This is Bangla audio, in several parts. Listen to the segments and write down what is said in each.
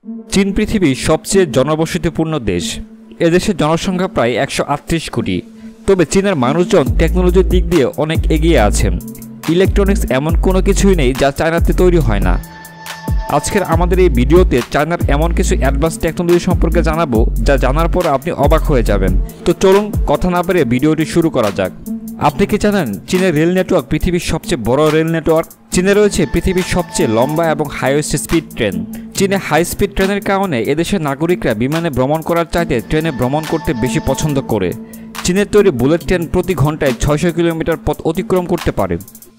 চীন পৃথিবীর সবচেয়ে জনবসতিপূর্ণ দেশ। এদেশের জনসংখ্যা প্রায় 138 কোটি। তবে চীনের মানুষজন টেকনোলজির দিক দিয়ে অনেক এগিয়ে আছেন। ইলেকট্রনিক্স এমন কোনো কিছুই নেই যা চায়নাতে তৈরি হয় না। আজকের আমাদের এই ভিডিওতে চায়নার এমন কিছু অ্যাডভান্স টেকনোলজি সম্পর্কে জানাবো যা জানার পর আপনি অবাক হয়ে যাবেন। তো চলুন কথা না বাড়িয়ে ভিডিওটি শুরু করা যাক। আপনি কি জানেন চীনের রেল নেটওয়ার্ক পৃথিবীর সবচেয়ে বড় রেল নেটওয়ার্ক? চীনে রয়েছে পৃথিবীর সবচেয়ে লম্বা এবং হাইয়েস্ট স্পিড ট্রেন। চীনে হাই স্পিড ট্রেনের কারণে এদেশের নাগরিকরা বিমানে ভ্রমণ করার চাইতে ট্রেনে ভ্রমণ করতে বেশি পছন্দ করে। চীনের তৈরি বুলেট ট্রেন প্রতি ঘন্টায় 600 কিলোমিটার পথ অতিক্রম করতে পারে।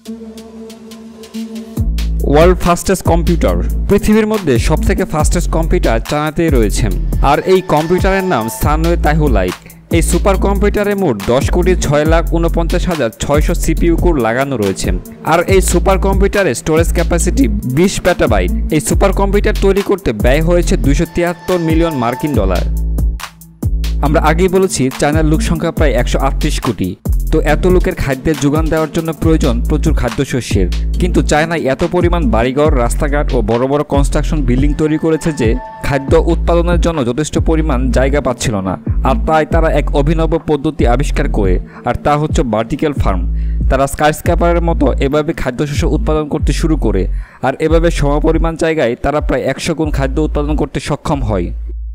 World fastest computer. পৃথিবীর মধ্যে সবথেকে ফাস্টেস্ট কম্পিউটার চায়নাতেই রয়েছে, আর এই কম্পিউটারের নাম সানওয়ে তাইহু লাইট। এই সুপার কম্পিউটারে মোট 10,06,49,600 সিপিইউ কোর লাগানো রয়েছে, আর এই সুপার কম্পিউটারের স্টোরেজ ক্যাপাসিটি 20 পেটাবাইট। এই সুপার কম্পিউটার তৈরি করতে ব্যয় হয়েছে $273 মিলিয়ন মার্কিন ডলার। আমরা আগেই বলেছি চায়নার লোক সংখ্যা প্রায় 138 কোটি। তো এত লোকের খাদ্যের যোগান দেওয়ার জন্য প্রয়োজন প্রচুর খাদ্যশস্যের। কিন্তু চায়নায় এত পরিমাণ বাড়িঘর, রাস্তাঘাট ও বড় বড় কনস্ট্রাকশন বিল্ডিং তৈরি করেছে যে খাদ্য উৎপাদনের জন্য যথেষ্ট পরিমাণ জায়গা পাচ্ছিল না। আর তাই তারা এক অভিনব পদ্ধতি আবিষ্কার করে, আর তা হচ্ছে ভার্টিক্যাল ফার্ম। তারা স্কাইস্ক্র্যাপারের মতো এভাবে খাদ্যশস্য উৎপাদন করতে শুরু করে, আর এভাবে সমপরিমাণ জায়গায় তারা প্রায় 100 গুণ খাদ্য উৎপাদন করতে সক্ষম হয়।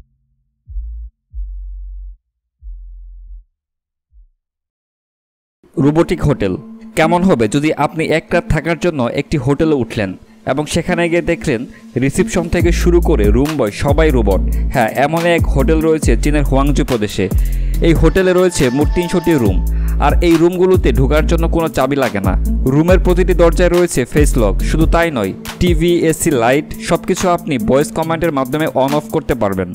Robotic hotel. কেমন হবে যদি আপনি এক রাত থাকার জন্য একটি হোটেলে উঠলেন এবং সেখানে গিয়ে দেখলেন রিসিপশন থেকে শুরু করে রুম বয় সবাই রোবট। হ্যাঁ, এমন এক হোটেল রয়েছে চীনের হুয়াংজু প্রদেশে। এই হোটেলে রয়েছে মোট 300টি রুম, আর এই রুমগুলোতে ঢোকার জন্য কোনো চাবি লাগে না। রুমের প্রতিটি দরজায় রয়েছে ফেস লক। শুধু তাই নয়, টিভি, এসি, লাইট সবকিছু আপনি ভয়েস কমান্ডের মাধ্যমে অন অফ করতে পারবেন।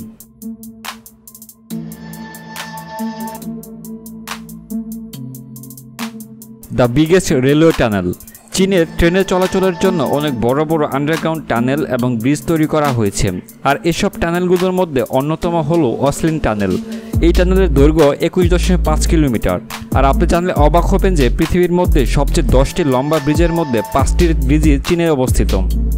The biggest railway tunnel. চীনের ট্রেনে চলাচলের জন্য অনেক বড় বড় আন্ডারগ্রাউন্ড টানেল এবং ব্রিজ তৈরি করা হয়েছে, আর এসব টানেলগুলোর মধ্যে অন্যতম হলো অসলিন টানেল। এই টানেলের দৈর্ঘ্য 21.5 কিলোমিটার। আর আপনি জানলে অবাক হবেন যে পৃথিবীর মধ্যে সবচেয়ে 10টি লম্বা ব্রিজের মধ্যে 5টির ব্রিজই চীনে অবস্থিত।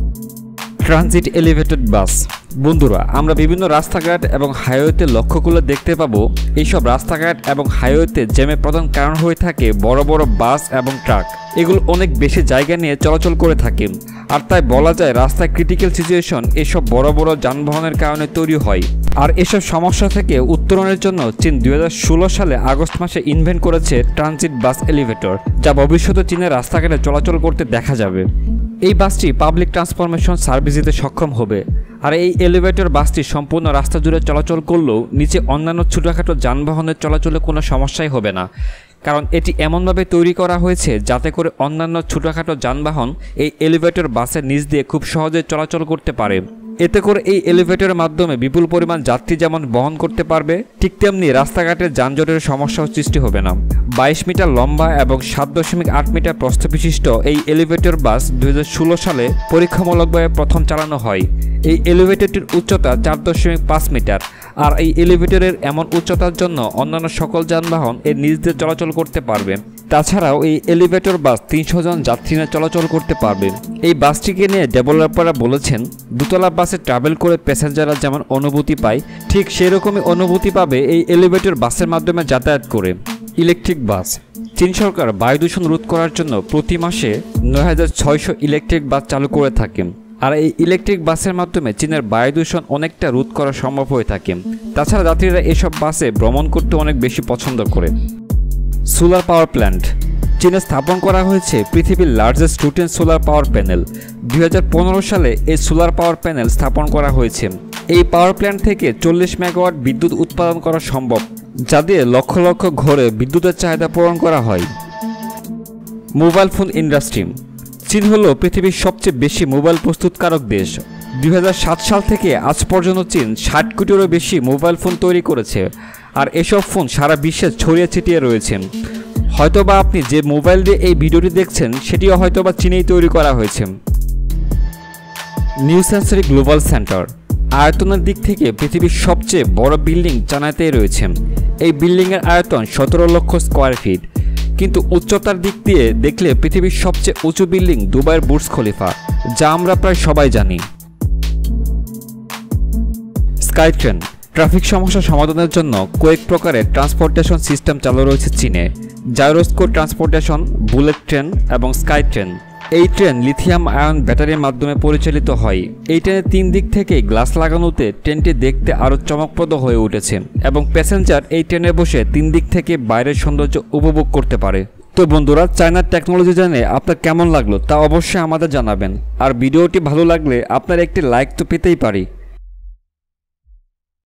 Transit elevated bus. বন্ধুরা, আমরা বিভিন্ন রাস্তাঘাট এবং হাইওয়েতে লক্ষ্য করলে দেখতে পাবো এইসব রাস্তাঘাট এবং হাইওয়েতে জ্যামের প্রধান কারণ হয়ে থাকে বড় বড় বাস এবং ট্রাক। এগুলো অনেক বেশি জায়গা নিয়ে চলাচল করে থাকে, আর তাই বলা যায় রাস্তায় ক্রিটিক্যাল সিচুয়েশন এসব বড় বড় যানবাহনের কারণে তৈরি হয়। আর এসব সমস্যা থেকে উত্তরণের জন্য চীন 2016 সালে আগস্ট মাসে ইনভেন্ট করেছে ট্রানজিট বাস এলিভেটর, যা ভবিষ্যতে চীনের রাস্তাঘাটে চলাচল করতে দেখা যাবে। এই বাসটি পাবলিক ট্রান্সফরমেশন সার্ভিস দিতে সক্ষম হবে, আর এই এলিভেটর বাসটি সম্পূর্ণ রাস্তা জুড়ে চলাচল করলেও নিচে অন্যান্য ছোটোখাটো যানবাহনের চলাচলে কোনো সমস্যাই হবে না, কারণ এটি এমনভাবে তৈরি করা হয়েছে যাতে করে অন্যান্য ছোটোখাটো যানবাহন এই এলিভেটর বাসের নিচ দিয়ে খুব সহজে চলাচল করতে পারে। এতে করে এই এলিভেটরের মাধ্যমে বিপুল পরিমাণ যাত্রী যেমন বহন করতে পারবে, ঠিক তেমনি রাস্তাঘাটের যানজটের সমস্যাও সৃষ্টি হবে না। 22 মিটার লম্বা এবং 7.8 মিটার প্রস্থ বিশিষ্ট এই এলিভেটর বাস 2016 সালে পরীক্ষামূলকভাবে প্রথম চালানো হয়। এই এলিভেটরটির উচ্চতা 4.5 মিটার, আর এই এলিভেটরের এমন উচ্চতার জন্য অন্যান্য সকল যানবাহন এর নিচ দিয়ে চলাচল করতে পারবে। তাছাড়াও এই এলিভেটর বাস 300 জন যাত্রী নিয়ে চলাচল করতে পারবে। এই বাসটিকে নিয়ে ডেভেলপাররা বলেছেন, দোতলা বাসে ট্রাভেল করে প্যাসেঞ্জাররা যেমন অনুভূতি পায়, ঠিক সেরকমই অনুভূতি পাবে এই এলিভেটর বাসের মাধ্যমে যাতায়াত করে। Electric bus. চীন সরকার বায়ু দূষণ রোধ করার জন্য প্রতি মাসে 9,600 ইলেকট্রিক বাস চালু করে থাকে, আর এই ইলেকট্রিক বাসের মাধ্যমে চীনের বায়ু দূষণ অনেকটা রোধ করা সম্ভব হয়ে থাকে। তাছাড়া যাত্রীরা এসব বাসে ভ্রমণ করতে অনেক বেশি পছন্দ করে। Solar power plant. চীনে স্থাপন করা হয়েছে পৃথিবীর লার্জেস্ট রুটেন সোলার পাওয়ার প্যানেল। 2015 সালে এই সোলার পাওয়ার প্যানেল স্থাপন করা হয়েছে। এই পাওয়ার প্ল্যান্ট থেকে 40 মেগাওয়াট বিদ্যুৎ উৎপাদন করা সম্ভব, যা দিয়ে লক্ষ লক্ষ ঘরে বিদ্যুতের চাহিদা পূরণ করা হয়। Mobile phone industry. চীন হলো পৃথিবীর সবচেয়ে বেশি মোবাইল প্রস্তুতকারক দেশ। 2007 সাল থেকে আজ পর্যন্ত চীন 60 কোটিরও বেশি মোবাইল ফোন তৈরি করেছে, আর এসব ফোন সারা বিশ্বে ছড়িয়ে ছিটিয়ে রয়েছে। হয়তোবা আপনি যে মোবাইল দিয়ে এই ভিডিওটি দেখছেন সেটিও হয়তোবা চীনেই তৈরি করা হয়েছে। New century global centre. আয়তনের দিক থেকে পৃথিবীর সবচেয়ে বড় বিল্ডিং চায়নাতেই রয়েছে। এই বিল্ডিংয়ের আয়তন 17 লক্ষ স্কোয়ার ফিট, কিন্তু উচ্চতার দিক দিয়ে দেখলে পৃথিবীর সবচেয়ে উঁচু বিল্ডিং দুবাইয়ের বুর্জ খলিফা, যা আমরা প্রায় সবাই জানি। স্কাই ট্রেন ট্রাফিক সমস্যা সমাধানের জন্য কয়েক প্রকারের ট্রান্সপোর্টেশন সিস্টেম চালু রয়েছে চীনে। জাইরোস্কো ট্রান্সপোর্টেশন, বুলেট ট্রেন এবং স্কাই ট্রেন। এই ট্রেন লিথিয়াম আয়ন ব্যাটারির মাধ্যমে পরিচালিত হয়। এই ট্রেনের 3 দিক থেকে গ্লাস লাগানোতে ট্রেনটি দেখতে আরও চমকপ্রদ হয়ে উঠেছে এবং প্যাসেঞ্জার এই ট্রেনে বসে 3 দিক থেকে বাইরের সৌন্দর্য উপভোগ করতে পারে। তো বন্ধুরা, চায়নার টেকনোলজি জেনে আপনার কেমন লাগলো তা অবশ্যই আমাদের জানাবেন। আর ভিডিওটি ভালো লাগলে আপনার একটি লাইক তো পেতেই পারি।